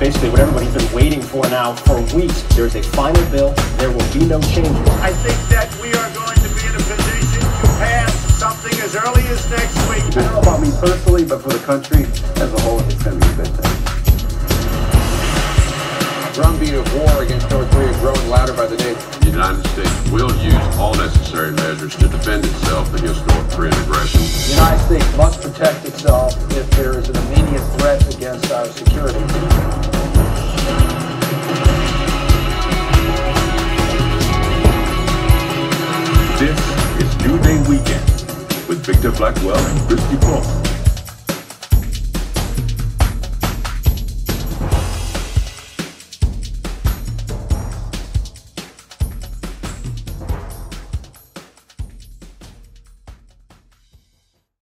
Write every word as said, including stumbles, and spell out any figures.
basically what everybody's been waiting for now for weeks. There's a final bill. There will be no changes. I think that we are going to be in a position to pass something as early as next week. I don't know about me personally, but for the country as a whole, it's going to be a good thing. The drumbeat of war against North Korea growing louder by the day. The United States will use all necessary measures to defend itself against North Korean aggression. The United States must protect itself if there is an immediate threat against our security. This is New Day Weekend with Victor Blackwell and Christy Paul.